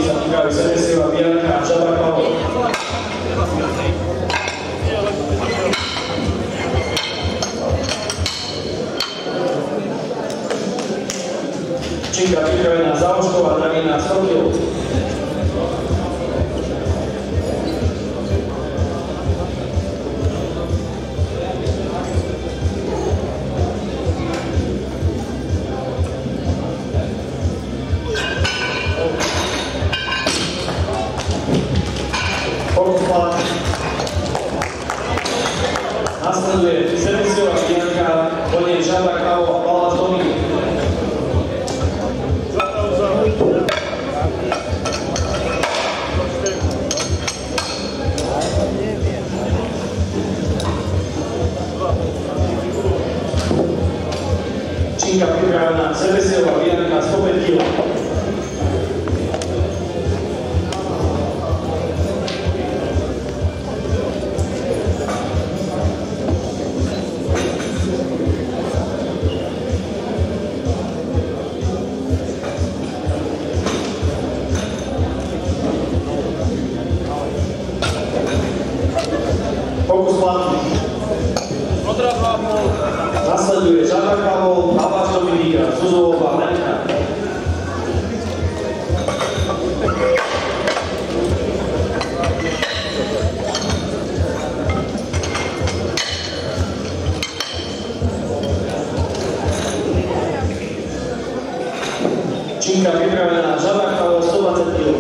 sa týkajú Sebesieva, Bianka a Žaba Pavol. Činka pripravená Záložková, Dragina 100 kg. Nasleduje Sebesieva Bianka, po nej Žaba Pavol a Baláš Dominik. Činka pripravená Sebesieva Bianka 105 kg. Pokus platný. Nasleduje Žaba Pavol, Baláš Dominika, Zuzová Lenka. Činka pripravená Žaba Pavol 120 kg.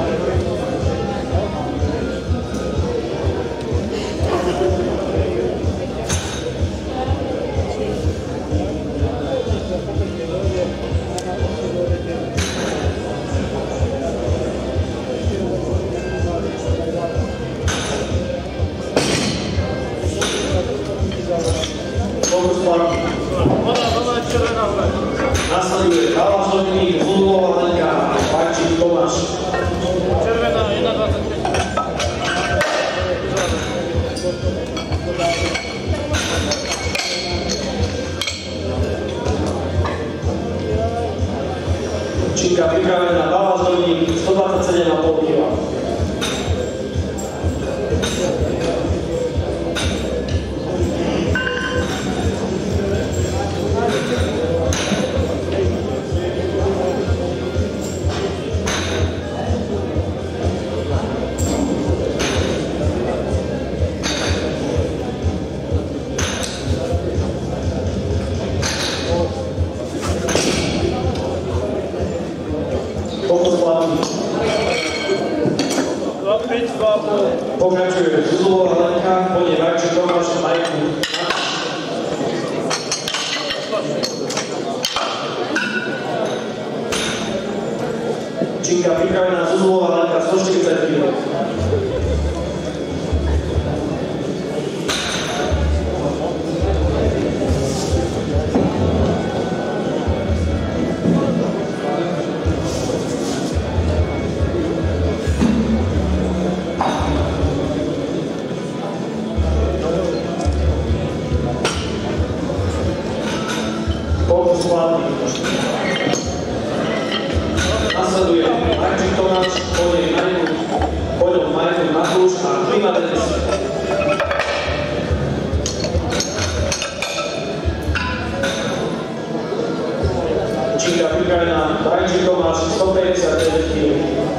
Nasleduje Baláš Dominik, Zuzová Lenka, Vajčík Tomáš. Červená 1,25. Činka pripravená Baláš Dominik, 127,5 kg. Pokračuje Zuzová Lenka, po nej Vajčík Tomáš a Majku. Činka pripravená Zuzová Lenka 140 kg. Nasleduje Vajčík Tomáš, po nej Majku Matúš a Klima Denis. Činka pripravená Vajčík Tomáš 159 kg.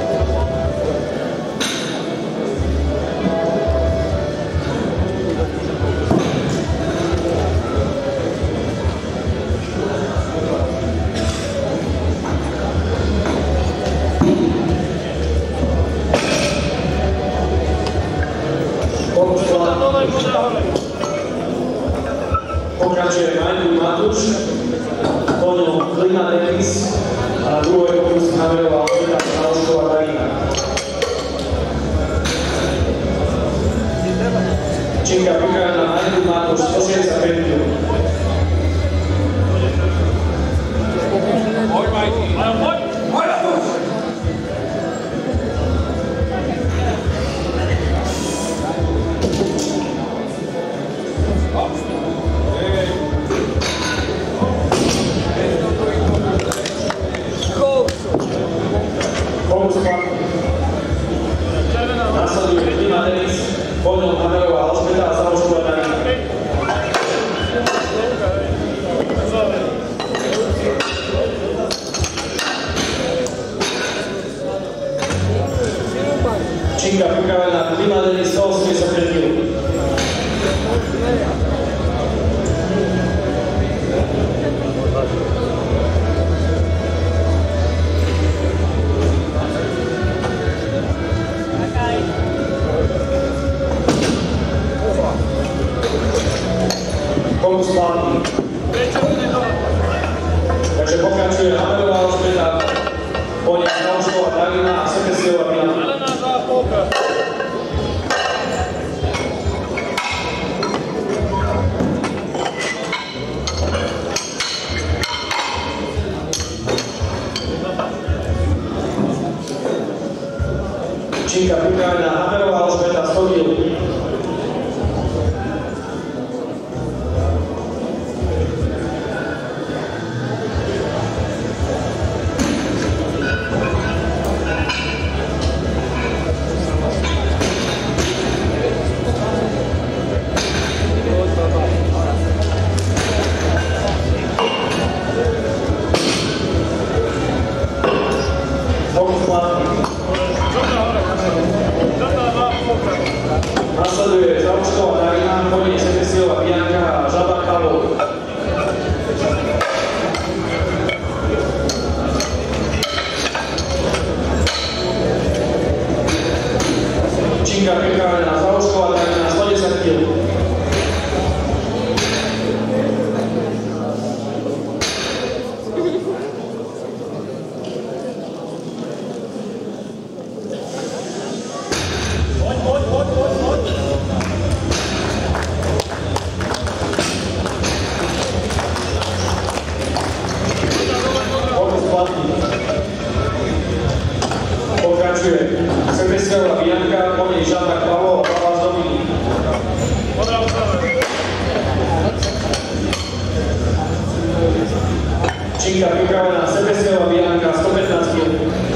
Pokračuje Majku Matúš, po ňom Klima Denis a na druhej pokus naveroval Záložková Dragina. Činka pripravená Majku Matúš 165 kg. Poď, Majky! Poď! Poď! Nasleduje Klima Denis, po ňom Hamerová Alžbeta a Samošková Darina. Činka pripravená Klima Denis 185 kg. Pokus plátny. Takže pokračuje Hamerová Alžbeta, po nej Samošková Darina a Sekesiová Bianka. Činka pripravená Hamerová Alžbeta 100 kg. Nasleduje Samošková Darina, po nej Sekesiová Bianka a Žabák Pavol. Činka pripravená Samošková Darina 110 kg. Pokračuje Sekesiová Bianka, po nej Žabák Pavol a Pavláš Dominík. Činka pripravená Sekesiová Bianka 115 kg.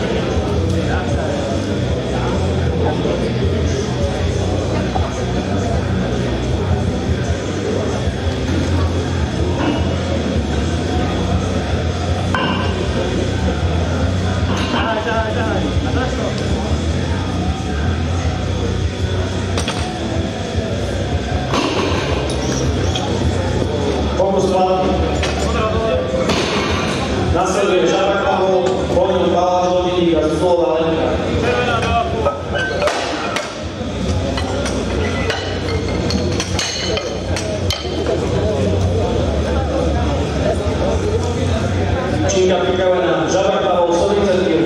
Pokus plátny. Nasleduje Žabák Pavol, po ňom Pavláš Dominík a Zuzlová Lenka. Činka pripravená Žabák Pavol 130 kg.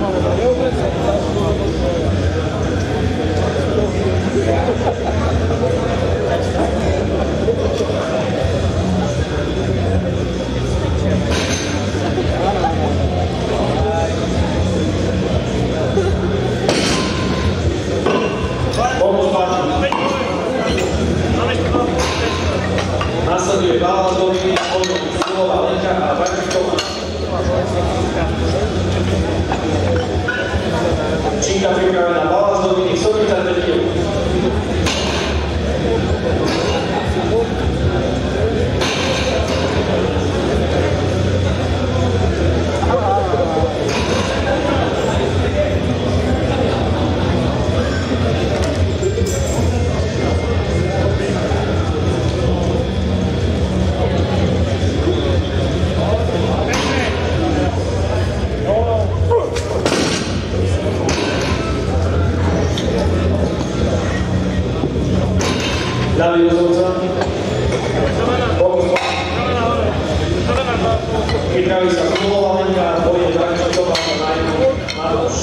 Pokus plátny. Nasleduje Pavláš Dominík, po ňom Zuzlová Lenka a Vajčík Tomáš. Činka pripravená Pavláš Dominík 135 kg. Ľavý rozhodca. Pokus plátny. Pripraví sa Zuzlová Lenka, po nej Vajčík Tomáš a Matúš.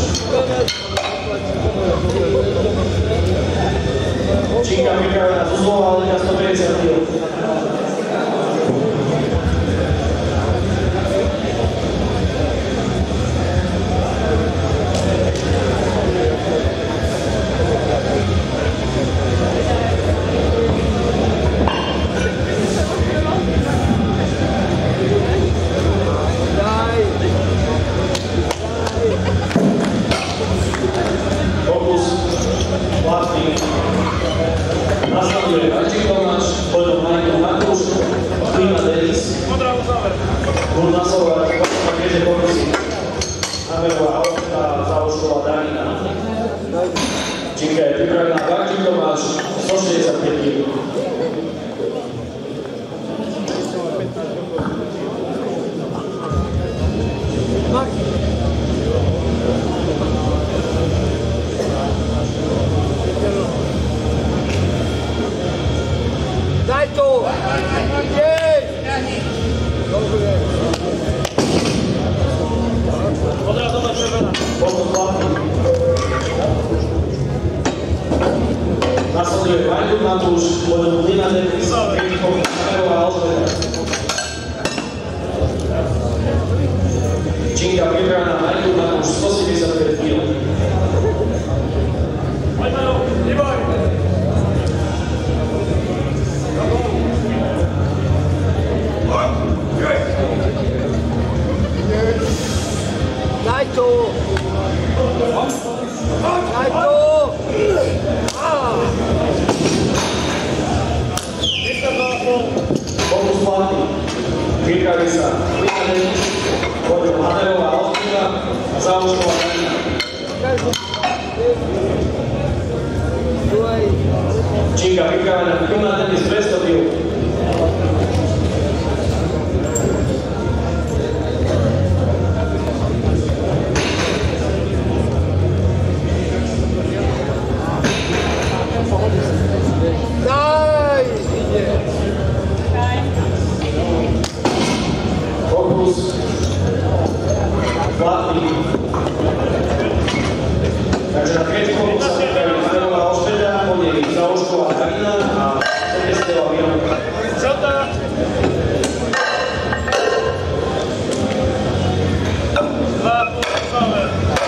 Činka pripravená Zuzlová Lenka 150 kg. Činka je pripravená. Garčík Tomáš, 165 kg. Daj to! Jej! Dobre. Modrá doma červená. Potom platný. Nasleduje Vajdu Matúš, potom Lina Denis, Kritikov, Kamerová Alžbeta. Činka pripravená Vajdu Matúš, 175 kg. Poďme ho, neboj! Daj to! Daj to! Pokus platný. Pripraví sa Lina Denis, potom Kamerová Alžbeta a Záložková Danina. Činka pripravená Lina Denis, 200 kg. Daj! Pokus platný. Takže na tretí pokus sa pripraví Kamerová Alžbeta, po nej Záložková Danina a Sebesteva Bianka. Žltá! Dva pokusové.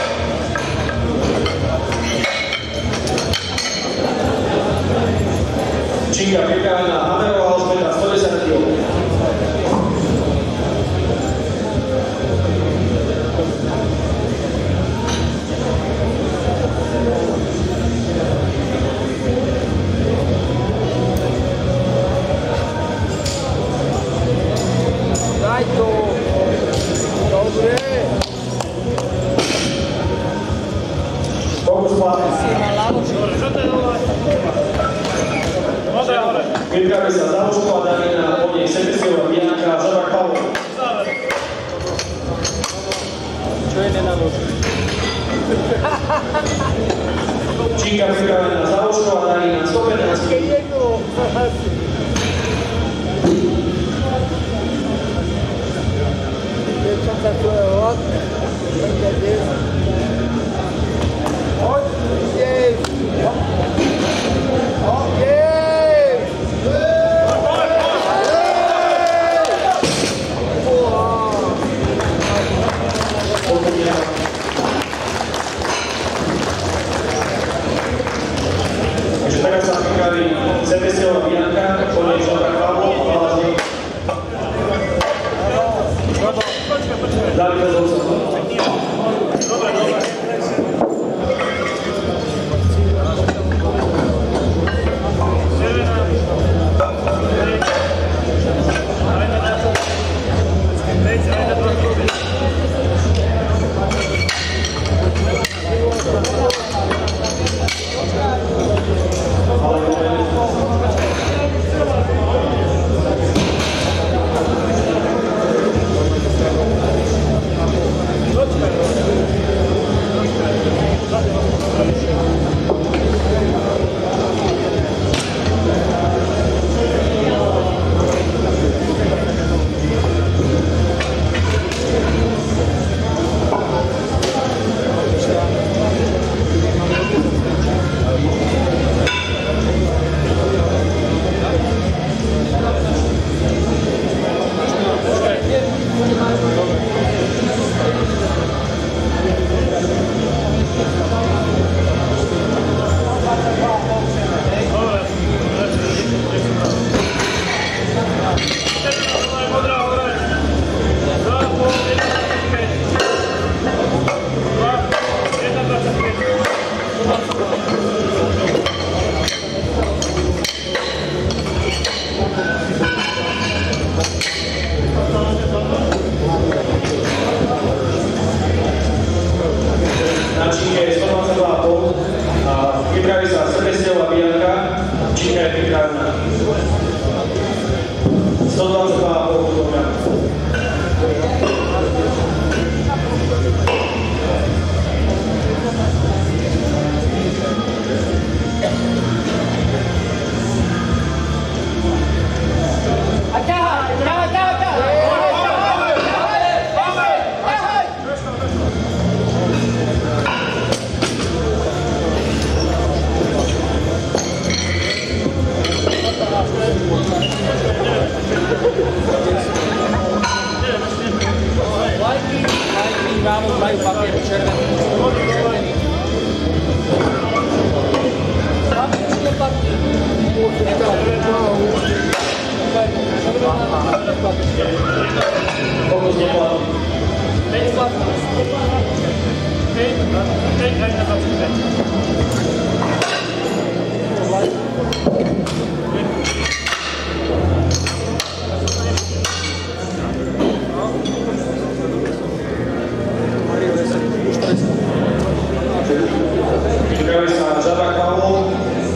Činka pripravená Kamerová Alžbeta, 110 kg. Daj to! Dobre! Pokus platný. Dobre, žlté dole. Modrá hore. Pripraví sa Záložková Danina, po nej Sebesteva Bianka a Žabák Pavol. Záver. Čo je nenaloží? Činka pripravená Záložková Danina, 115 kg. Jedno! Dievčatá, to je hod. Hoď! Jej! Jej! Takže teraz sa pripraví Sebesteva Bianka, po nej Žabák Pavol a Lážnik. Dávid Kozovca. Dobre, dobre. Červená. Ajde na to. Veď, ajde na to. Činka je pripravená. 122,5 kg. Majú papier červený. Fokus neplatí. Pripraví sa Žabák Pavol.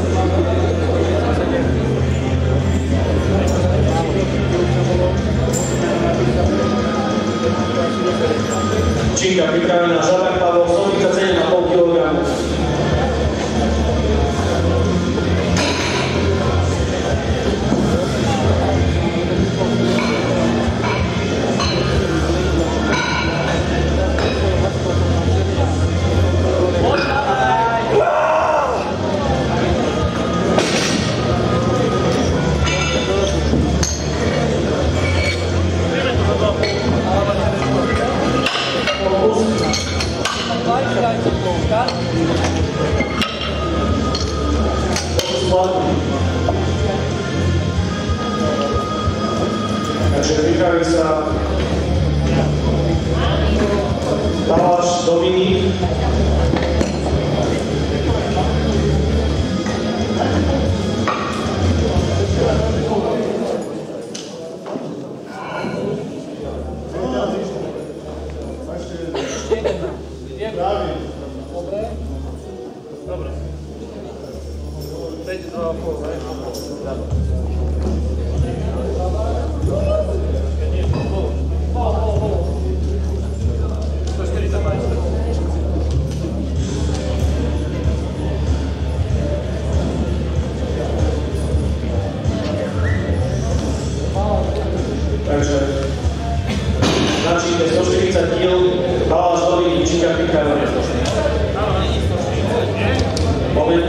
Činka pripravená Žabák Pavol, 137,5 kg. Takže pripraví sa Baláš Dominík. Dobre. 5,5. Takže načíte 140 kg, Baláš Dominík, Činka pripravená. Moment.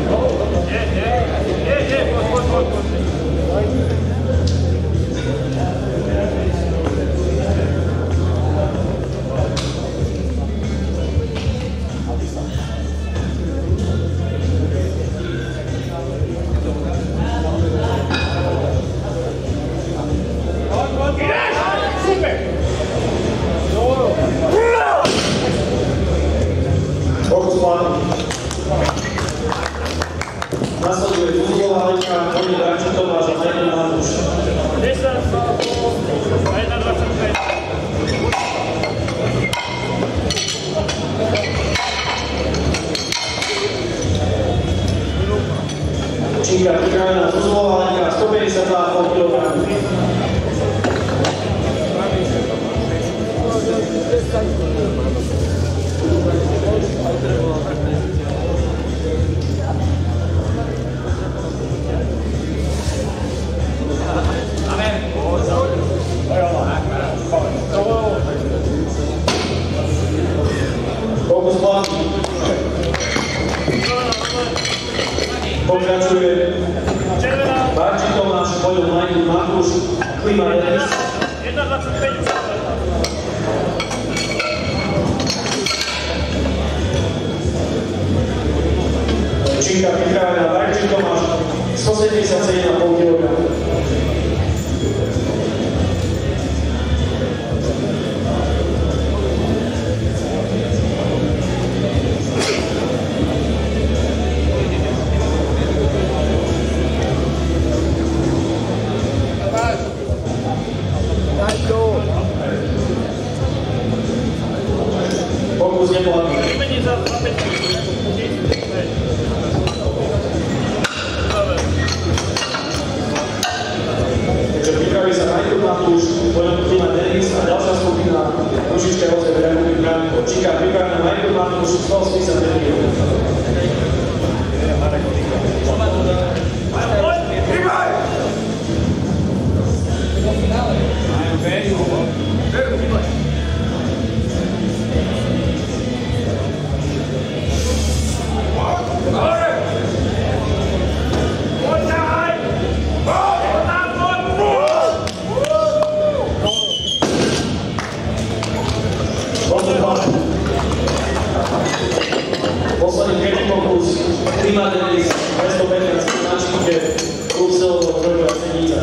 Fokus platí. Nasleduje Zuzlová Lenka, Vojny Darčík Tomáš a Majdan Matúš. 10,5 a 1,25. Činka pripravená Zuzlová Lenka, 150,5 kg. Fokus platí. Pokračuje Darčík Tomáš, Majdan Matúš, Klima Denis. 1,25. Činka pripravená Darčík Tomáš, 177,5 kg. Fokus neplatí. Vymení za 5. Dobre. posledný tretí pokus, Klima Davis, 215 na činke, klub Silovo, Trojka Senica.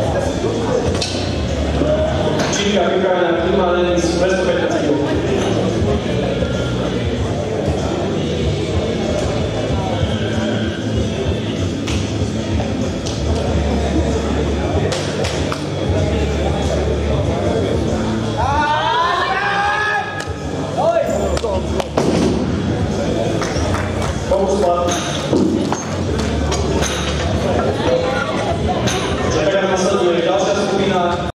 Činka pripravená Klima Davis, 215 kg. Pokus platný.